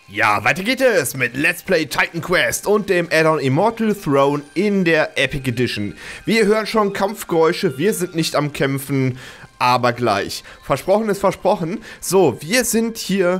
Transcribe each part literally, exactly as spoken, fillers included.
Ja, weiter geht es mit Let's Play Titan Quest und dem Add-on Immortal Throne in der Epic Edition. Wir hören schon Kampfgeräusche, wir sind nicht am Kämpfen, aber gleich. Versprochen ist versprochen. So, wir sind hier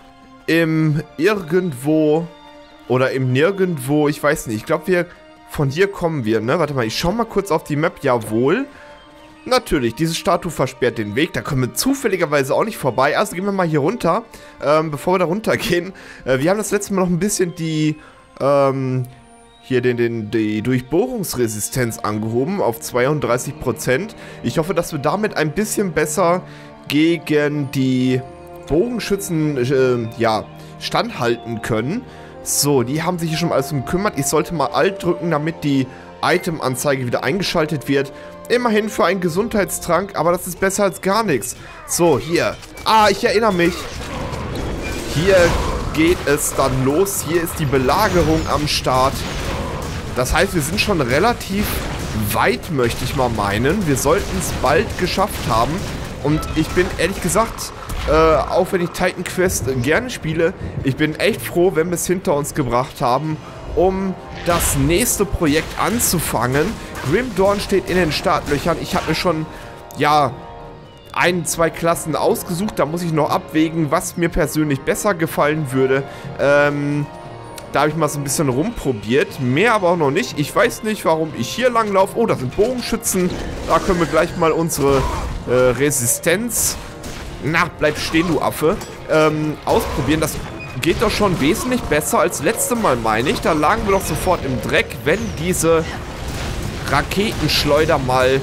im Irgendwo oder im Nirgendwo, ich weiß nicht. Ich glaube, wir von hier kommen wir, ne? Warte mal, ich schau mal kurz auf die Map. Jawohl. Natürlich, diese Statue versperrt den Weg, da kommen wir zufälligerweise auch nicht vorbei. Also gehen wir mal hier runter, ähm, bevor wir da runtergehen. Äh, wir haben das letzte Mal noch ein bisschen die, ähm, hier den, den, die Durchbohrungsresistenz angehoben auf zweiunddreißig Prozent. Ich hoffe, dass wir damit ein bisschen besser gegen die Bogenschützen, äh, ja, standhalten können. So, die haben sich hier schon alles gekümmert. Ich sollte mal Alt drücken, damit die Item-Anzeige wieder eingeschaltet wird. Immerhin für einen Gesundheitstrank, aber das ist besser als gar nichts. So, hier. Ah, ich erinnere mich. Hier geht es dann los. Hier ist die Belagerung am Start. Das heißt, wir sind schon relativ weit, möchte ich mal meinen. Wir sollten es bald geschafft haben. Und ich bin ehrlich gesagt, äh, auch wenn ich Titan Quest gerne spiele, ich bin echt froh, wenn wir es hinter uns gebracht haben, um das nächste Projekt anzufangen. Grim Dawn steht in den Startlöchern. Ich habe mir schon, ja, ein, zwei Klassen ausgesucht. Da muss ich noch abwägen, was mir persönlich besser gefallen würde. Ähm, da habe ich mal so ein bisschen rumprobiert. Mehr aber auch noch nicht. Ich weiß nicht, warum ich hier lang laufe. Oh, das sind Bogenschützen. Da können wir gleich mal unsere äh, Resistenz, na, bleib stehen, du Affe, ähm, ausprobieren. Das geht doch schon wesentlich besser als letzte Mal, meine ich. Da lagen wir doch sofort im Dreck, wenn diese Raketenschleuder mal,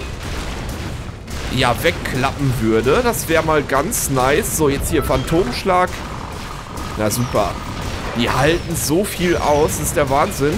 ja, wegklappen würde. Das wäre mal ganz nice. So, jetzt hier Phantomschlag. Na super. Die halten so viel aus. Das ist der Wahnsinn.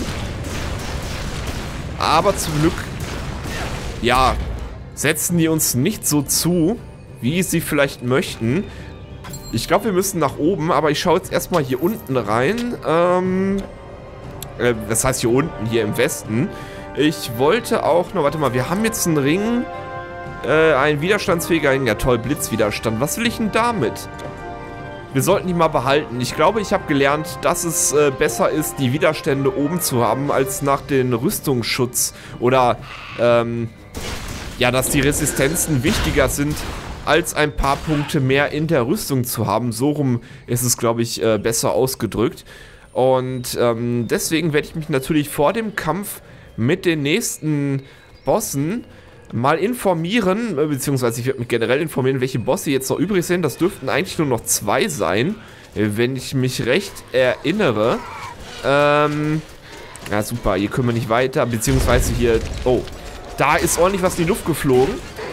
Aber zum Glück, ja, setzen die uns nicht so zu, wie sie vielleicht möchten. Ich glaube, wir müssen nach oben, aber ich schaue jetzt erstmal hier unten rein. Ähm, äh, das heißt hier unten, hier im Westen. Ich wollte auch noch, warte mal, wir haben jetzt einen Ring, äh, ein widerstandsfähiger Ring. Ja toll, Blitzwiderstand. Was will ich denn damit? Wir sollten die mal behalten. Ich glaube, ich habe gelernt, dass es äh, besser ist, die Widerstände oben zu haben, als nach den Rüstungsschutz. Oder, ähm, ja, dass die Resistenzen wichtiger sind, als ein paar Punkte mehr in der Rüstung zu haben. So rum ist es, glaube ich, äh, besser ausgedrückt. Und ähm, deswegen werde ich mich natürlich vor dem Kampf mit den nächsten Bossen mal informieren, beziehungsweise ich werde mich generell informieren, welche Bosse jetzt noch übrig sind. Das dürften eigentlich nur noch zwei sein, wenn ich mich recht erinnere. Ähm, ja super, hier können wir nicht weiter, beziehungsweise hier, oh, da ist ordentlich was in die Luft geflogen.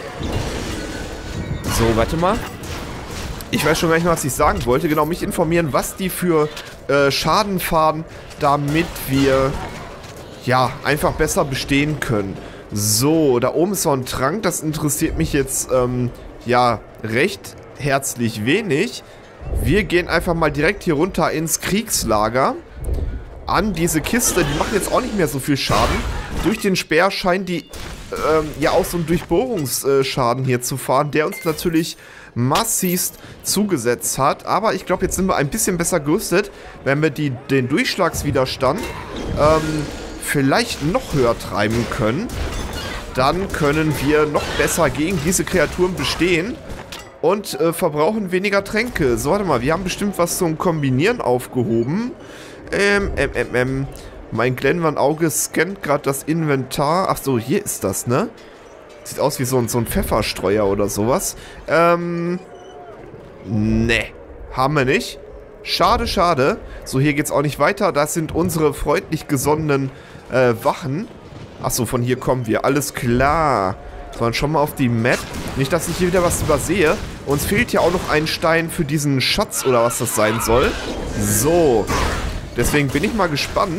So, warte mal. Ich weiß schon gar nicht mehr, was ich sagen wollte. Genau, mich informieren, was die für äh, Schaden fahren, damit wir, ja, einfach besser bestehen können. So, da oben ist so ein Trank. Das interessiert mich jetzt, ähm, ja, recht herzlich wenig. Wir gehen einfach mal direkt hier runter ins Kriegslager. An diese Kiste. Die machen jetzt auch nicht mehr so viel Schaden. Durch den Speer scheint die Ähm, ja auch so einen Durchbohrungsschaden hier zu fahren, der uns natürlich massivst zugesetzt hat. Aber ich glaube, jetzt sind wir ein bisschen besser gerüstet, wenn wir die, den Durchschlagswiderstand ähm, vielleicht noch höher treiben können. Dann können wir noch besser gegen diese Kreaturen bestehen und äh, verbrauchen weniger Tränke. So, warte mal, wir haben bestimmt was zum Kombinieren aufgehoben. Ähm, ähm, ähm, ähm. Mein Glennwan-Auge scannt gerade das Inventar. Ach so, hier ist das, ne? Sieht aus wie so ein, so ein Pfefferstreuer oder sowas. Ähm, ne, haben wir nicht. Schade, schade. So, hier geht's auch nicht weiter. Das sind unsere freundlich gesonnenen äh, Wachen. Ach so, von hier kommen wir. Alles klar. So, dann schon mal auf die Map. Nicht, dass ich hier wieder was übersehe. Uns fehlt ja auch noch ein Stein für diesen Schatz oder was das sein soll. So. Deswegen bin ich mal gespannt.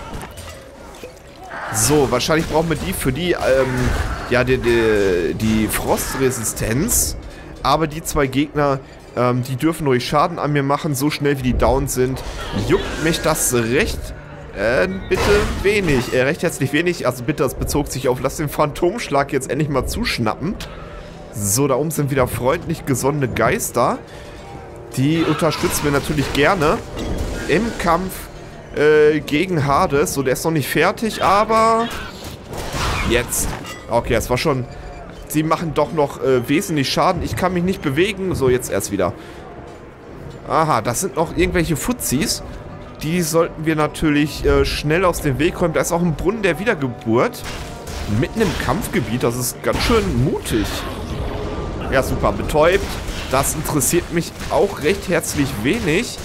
So, wahrscheinlich brauchen wir die für die, ähm, ja, die, die, die Frostresistenz. Aber die zwei Gegner, ähm, die dürfen ruhig Schaden an mir machen, so schnell wie die down sind. Juckt mich das recht, äh, bitte wenig, äh, recht herzlich wenig. Also bitte, das bezog sich auf, lass den Phantomschlag jetzt endlich mal zuschnappen. So, da oben sind wieder freundlich gesonnene Geister. Die unterstützen wir natürlich gerne. im Kampf äh, gegen Hades. So, der ist noch nicht fertig, aber jetzt. Okay, das war schon... Sie machen doch noch äh, wesentlich Schaden. Ich kann mich nicht bewegen. So, jetzt erst wieder. Aha, das sind noch irgendwelche Fuzis. Die sollten wir natürlich äh, schnell aus dem Weg räumen. Da ist auch ein Brunnen der Wiedergeburt. Mitten im Kampfgebiet. Das ist ganz schön mutig. Ja, super. Betäubt. Das interessiert mich auch recht herzlich wenig.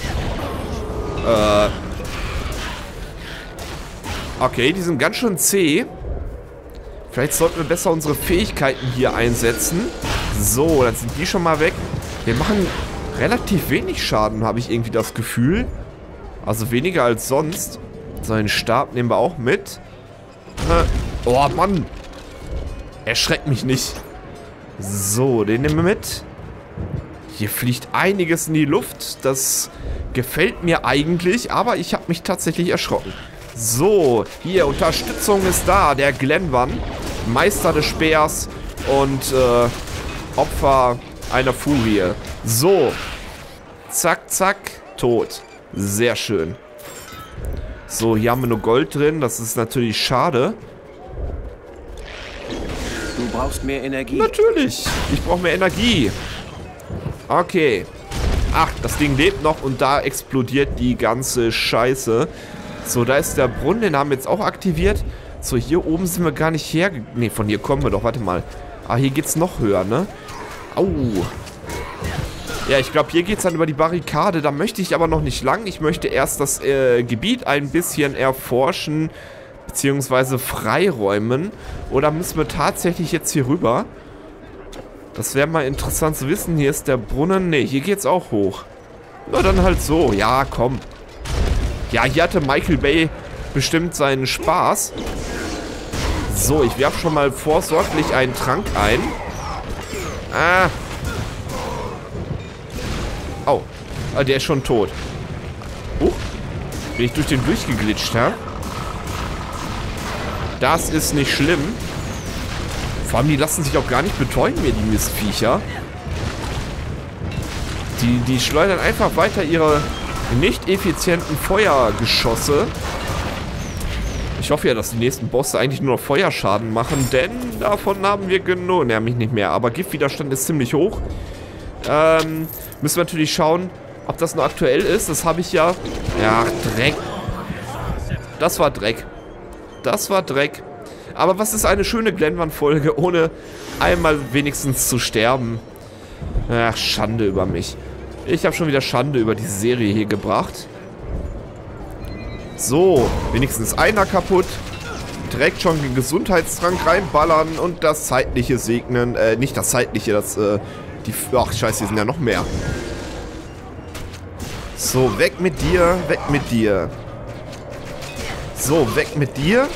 Äh. Okay, die sind ganz schön zäh. Vielleicht sollten wir besser unsere Fähigkeiten hier einsetzen. So, dann sind die schon mal weg. Wir machen relativ wenig Schaden, habe ich irgendwie das Gefühl. Also weniger als sonst. So, einen Stab nehmen wir auch mit. Äh, oh, Mann. Erschreckt mich nicht. So, den nehmen wir mit. Hier fliegt einiges in die Luft. Das gefällt mir eigentlich, aber ich habe mich tatsächlich erschrocken. So, hier, Unterstützung ist da. Der Glenwan, Meister des Speers und äh, Opfer einer Furie. So, zack, zack, tot. Sehr schön. So, hier haben wir nur Gold drin. Das ist natürlich schade. Du brauchst mehr Energie. Natürlich, ich brauche mehr Energie. Okay. Ach, das Ding lebt noch und da explodiert die ganze Scheiße. So, da ist der Brunnen, den haben wir jetzt auch aktiviert. So, hier oben sind wir gar nicht her... Ne, von hier kommen wir doch, warte mal. Ah, hier geht's noch höher, ne? Au. Ja, ich glaube, hier geht's dann über die Barrikade. Da möchte ich aber noch nicht lang. Ich möchte erst das äh, Gebiet ein bisschen erforschen, beziehungsweise freiräumen. Oder müssen wir tatsächlich jetzt hier rüber? Das wäre mal interessant zu wissen. Hier ist der Brunnen. Ne, hier geht's auch hoch. Na, dann halt so. Ja, komm. Ja, hier hatte Michael Bay bestimmt seinen Spaß. So, ich werfe schon mal vorsorglich einen Trank ein. Ah. Oh, ah, der ist schon tot. Huch. Bin ich durch den durchgeglitscht, ja? Das ist nicht schlimm. Vor allem, die lassen sich auch gar nicht betäuben, mir die Mistviecher. Die, die schleudern einfach weiter ihre nicht effizienten Feuergeschosse. Ich hoffe ja, dass die nächsten Bosse eigentlich nur noch Feuerschaden machen, denn davon haben wir genug. Ne, mich nicht mehr, aber Giftwiderstand ist ziemlich hoch. Ähm, müssen wir natürlich schauen, ob das noch aktuell ist. Das habe ich ja... Ja, Dreck. Das war Dreck. Das war Dreck. Aber was ist eine schöne Glenwan-Folge, ohne einmal wenigstens zu sterben? Ach, Schande über mich. Ich habe schon wieder Schande über diese Serie hier gebracht. So, wenigstens einer kaputt. Direkt schon den Gesundheitstrank reinballern und das zeitliche segnen. Äh, nicht das zeitliche, das, äh, die... Ach, scheiße, hier sind ja noch mehr. So, weg mit dir, weg mit dir. So, weg mit dir.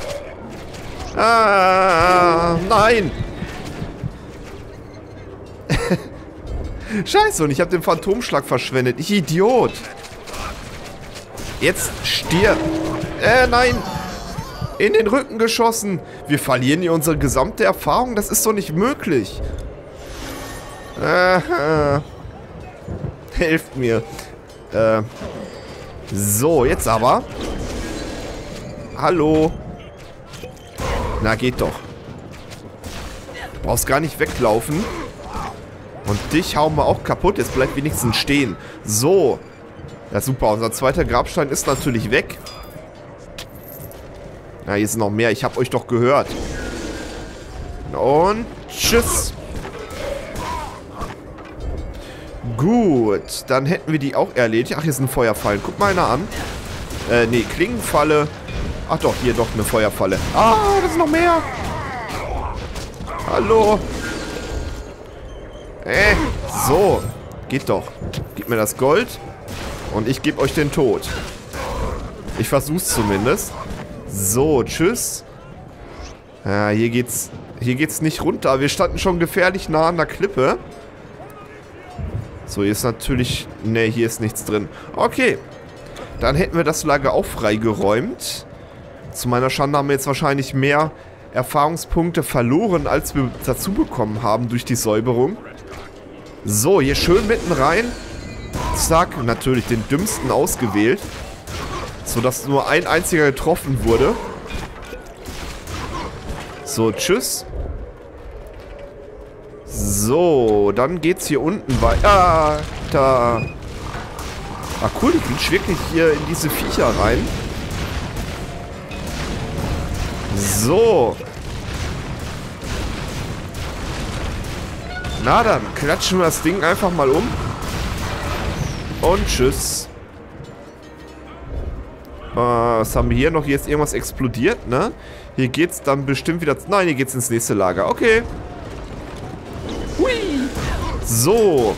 Ah, nein. Scheiße, und ich habe den Phantomschlag verschwendet. Ich Idiot. Jetzt stirb. Äh, nein. In den Rücken geschossen. Wir verlieren hier unsere gesamte Erfahrung. Das ist doch nicht möglich. Äh, äh. Helft mir. Äh. So, jetzt aber. Hallo. Na, geht doch. Du brauchst gar nicht weglaufen. Und dich hauen wir auch kaputt. Jetzt bleibt wenigstens stehen. So. Ja, super. Unser zweiter Grabstein ist natürlich weg. Ja, hier sind noch mehr. Ich habe euch doch gehört. Und tschüss. Gut. Dann hätten wir die auch erledigt. Ach, hier sind Feuerfallen. Guck mal einer an. Äh, nee, Klingenfalle. Ach doch, hier doch eine Feuerfalle. Ah, das ist noch mehr. Hallo. Äh, so. Geht doch. Gib mir das Gold. Und ich gebe euch den Tod. Ich versuch's zumindest. So, tschüss. Ja, hier geht's, hier geht's nicht runter. Wir standen schon gefährlich nah an der Klippe. So, hier ist natürlich... Ne, hier ist nichts drin. Okay. Dann hätten wir das Lager auch freigeräumt. Zu meiner Schande haben wir jetzt wahrscheinlich mehr Erfahrungspunkte verloren, als wir dazu bekommen haben durch die Säuberung. So, hier schön mitten rein. Zack, natürlich den dümmsten ausgewählt. Sodass nur ein einziger getroffen wurde. So, tschüss. So, dann geht's hier unten weiter. Ah, da. Ah, cool, die kriegst wirklich hier in diese Viecher rein. So. Na dann, klatschen wir das Ding einfach mal um. Und tschüss. Äh, was haben wir hier noch? Hier ist irgendwas explodiert, ne? Hier geht's dann bestimmt wieder... Nein, hier geht's ins nächste Lager. Okay. Hui. So.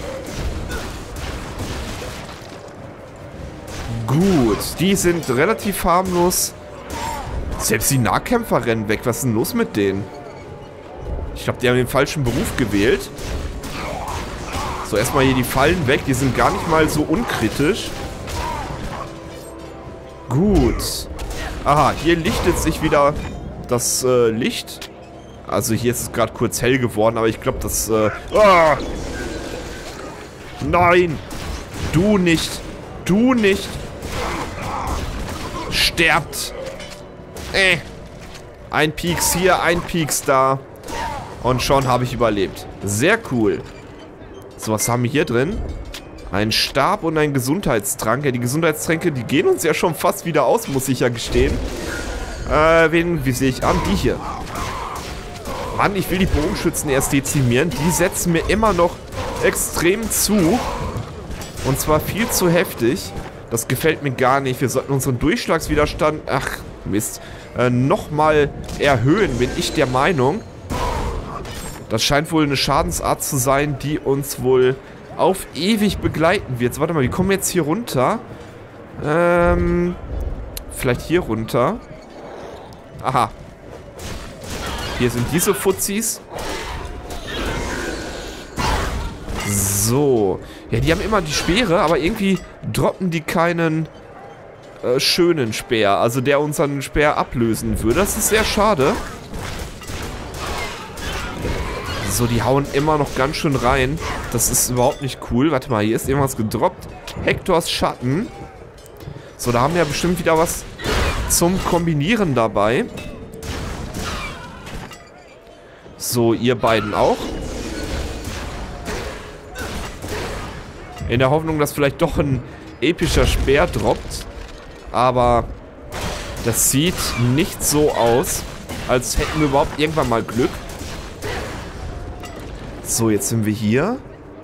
Gut. Die sind relativ harmlos. Selbst die Nahkämpfer rennen weg. Was ist denn los mit denen? Ich glaube, die haben den falschen Beruf gewählt. So, erstmal hier die Fallen weg. Die sind gar nicht mal so unkritisch. Gut. Aha, hier lichtet sich wieder das äh, Licht. Also hier ist es gerade kurz hell geworden, aber ich glaube, das... Äh, ah! Nein! Du nicht! Du nicht! Sterbt! Äh. Ein Pieks hier, ein Pieks da. Und schon habe ich überlebt. Sehr cool. So, was haben wir hier drin? Ein Stab und ein Gesundheitstrank. Ja, die Gesundheitstränke, die gehen uns ja schon fast wieder aus, muss ich ja gestehen. Äh, wen, wie sehe ich an? Die hier. Mann, ich will die Bogenschützen erst dezimieren. Die setzen mir immer noch extrem zu. Und zwar viel zu heftig. Das gefällt mir gar nicht. Wir sollten unseren Durchschlagswiderstand, ach, Mist, äh, nochmal erhöhen, bin ich der Meinung. Das scheint wohl eine Schadensart zu sein, die uns wohl auf ewig begleiten wird. Warte mal, wie kommen wir jetzt hier runter? Ähm, vielleicht hier runter. Aha. Hier sind diese Fuzis. So. Ja, die haben immer die Speere, aber irgendwie droppen die keinen äh, schönen Speer. Also der unseren Speer ablösen würde. Das ist sehr schade. So, die hauen immer noch ganz schön rein. Das ist überhaupt nicht cool. Warte mal, hier ist irgendwas gedroppt. Hektors Schatten. So, da haben wir ja bestimmt wieder was zum Kombinieren dabei. So, ihr beiden auch. In der Hoffnung, dass vielleicht doch ein epischer Speer droppt. Aber das sieht nicht so aus, als hätten wir überhaupt irgendwann mal Glück. So, jetzt sind wir hier.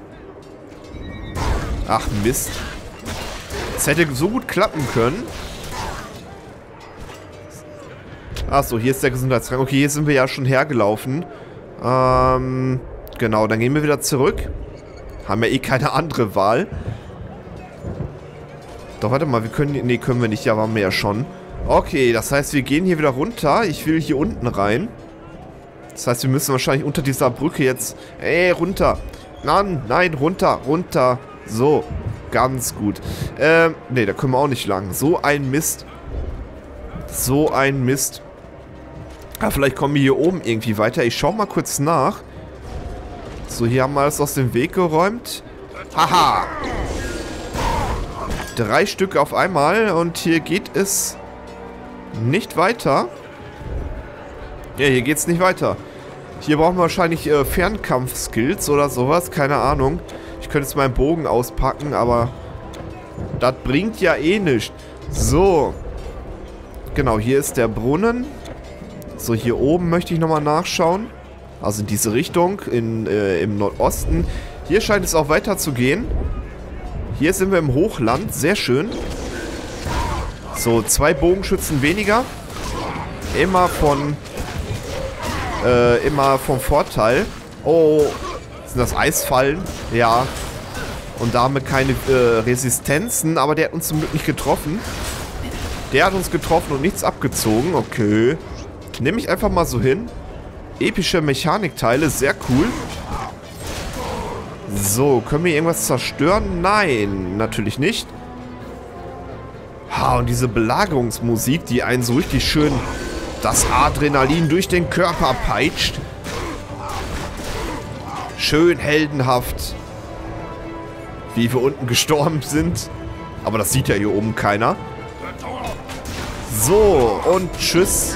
Ach, Mist. Es hätte so gut klappen können. Achso, hier ist der Gesundheitsrang. Okay, hier sind wir ja schon hergelaufen. Ähm, genau, dann gehen wir wieder zurück. Haben ja eh keine andere Wahl. Doch, warte mal, wir können... Nee, können wir nicht. Ja, waren wir ja schon. Okay, das heißt, wir gehen hier wieder runter. Ich will hier unten rein. Das heißt, wir müssen wahrscheinlich unter dieser Brücke jetzt... Ey, runter. Nein, nein, runter, runter. So, ganz gut. Ähm, nee, da können wir auch nicht lang. So ein Mist. So ein Mist. Ah, vielleicht kommen wir hier oben irgendwie weiter. Ich schau mal kurz nach. So, hier haben wir alles aus dem Weg geräumt. Haha. Drei Stück auf einmal. Und hier geht es nicht weiter. Ja, hier geht's nicht weiter. Hier brauchen wir wahrscheinlich äh, Fernkampf-Skills oder sowas. Keine Ahnung. Ich könnte jetzt meinen Bogen auspacken, aber das bringt ja eh nichts. So. Genau, hier ist der Brunnen. So, hier oben möchte ich nochmal nachschauen. Also in diese Richtung, in, äh, im Nordosten. Hier scheint es auch weiter zu gehen. Hier sind wir im Hochland. Sehr schön. So, zwei Bogenschützen weniger. Immer von... Äh, immer vom Vorteil. Oh, sind das Eisfallen? Ja. Und damit keine äh, Resistenzen, aber der hat uns zum Glück nicht getroffen. Der hat uns getroffen und nichts abgezogen. Okay. Nehme ich einfach mal so hin. Epische Mechanikteile, sehr cool. So, können wir irgendwas zerstören? Nein, natürlich nicht. Ha, und diese Belagerungsmusik, die einen so richtig schön das Adrenalin durch den Körper peitscht. Schön heldenhaft. wie wir unten gestorben sind. Aber das sieht ja hier oben keiner. So, und tschüss.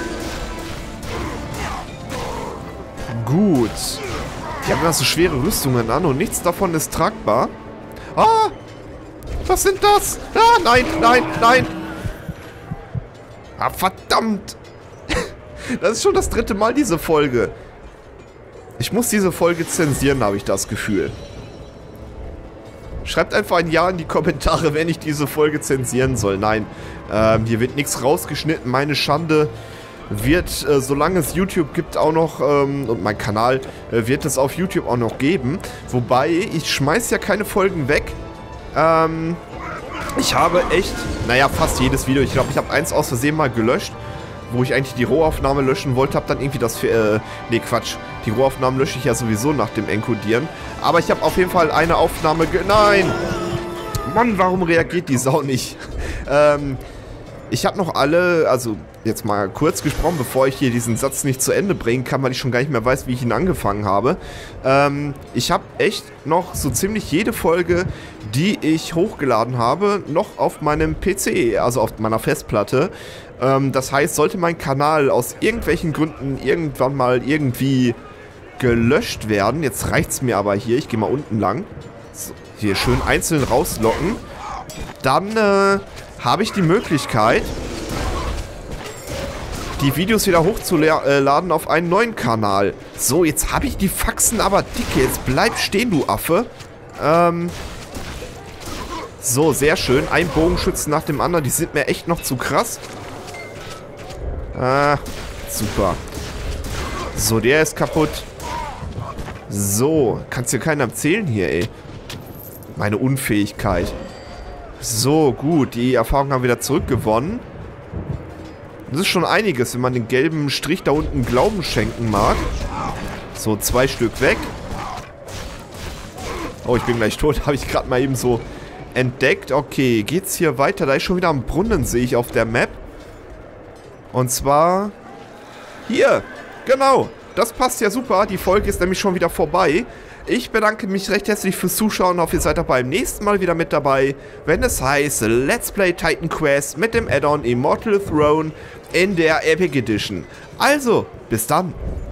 Gut. Die haben so schwere Rüstungen an und nichts davon ist tragbar. Ah! Was sind das? Ah, nein, nein, nein! Ah, verdammt! Das ist schon das dritte Mal diese Folge. Ich muss diese Folge zensieren, habe ich das Gefühl. Schreibt einfach ein Ja in die Kommentare, wenn ich diese Folge zensieren soll. Nein, ähm, hier wird nichts rausgeschnitten. Meine Schande wird, äh, solange es YouTube gibt, auch noch, ähm, und mein Kanal, äh, wird es auf YouTube auch noch geben. Wobei, ich schmeiß ja keine Folgen weg. Ähm, ich habe echt, naja, fast jedes Video. Ich glaube, ich habe eins aus Versehen mal gelöscht, wo ich eigentlich die Rohaufnahme löschen wollte, habe dann irgendwie das, äh, nee, Quatsch. Die Rohaufnahmen lösche ich ja sowieso nach dem Encodieren. Aber ich habe auf jeden Fall eine Aufnahme ge... Nein! Mann, warum reagiert die Sau nicht? ähm, ich habe noch alle, also jetzt mal kurz gesprochen, bevor ich hier diesen Satz nicht zu Ende bringen kann, weil ich schon gar nicht mehr weiß, wie ich ihn angefangen habe. Ähm, ich habe echt noch so ziemlich jede Folge, die ich hochgeladen habe, noch auf meinem P C, also auf meiner Festplatte. Ähm, das heißt, sollte mein Kanal aus irgendwelchen Gründen irgendwann mal irgendwie gelöscht werden, jetzt reicht's mir aber hier, ich gehe mal unten lang, so, hier schön einzeln rauslocken, dann äh, habe ich die Möglichkeit, die Videos wieder hochzuladen auf einen neuen Kanal. So, jetzt habe ich die Faxen aber dicke. Jetzt bleib stehen, du Affe. Ähm. So, sehr schön. Ein Bogenschützen nach dem anderen. Die sind mir echt noch zu krass. Ah, super. So, der ist kaputt. So, kannst dir keiner erzählen hier, ey. Meine Unfähigkeit. So, gut. Die Erfahrung haben wir wieder zurückgewonnen. Das ist schon einiges, wenn man den gelben Strich da unten Glauben schenken mag. So, zwei Stück weg. Oh, ich bin gleich tot. Habe ich gerade mal eben so entdeckt. Okay, geht's hier weiter? Da ist schon wieder ein Brunnen, sehe ich auf der Map. Und zwar hier. Genau. Das passt ja super. Die Folge ist nämlich schon wieder vorbei. Ich bedanke mich recht herzlich fürs Zuschauen. Hoffe, ihr seid auch beim nächsten Mal wieder mit dabei, wenn es heißt Let's Play Titan Quest mit dem Add-on Immortal Throne in der Epic Edition. Also, bis dann.